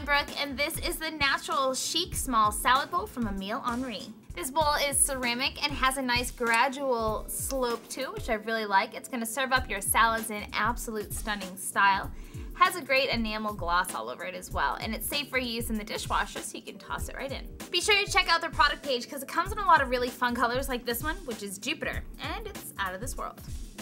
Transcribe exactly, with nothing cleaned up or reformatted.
I'm Brooke, and this is the natural chic small salad bowl from Emile Henri. This bowl is ceramic and has a nice gradual slope to it, which I really like. It's gonna serve up your salads in absolute stunning style. Has a great enamel gloss all over it as well, and it's safe for use in the dishwasher, so you can toss it right in. Be sure to check out their product page because it comes in a lot of really fun colors like this one, which is Jupiter, and it's out of this world.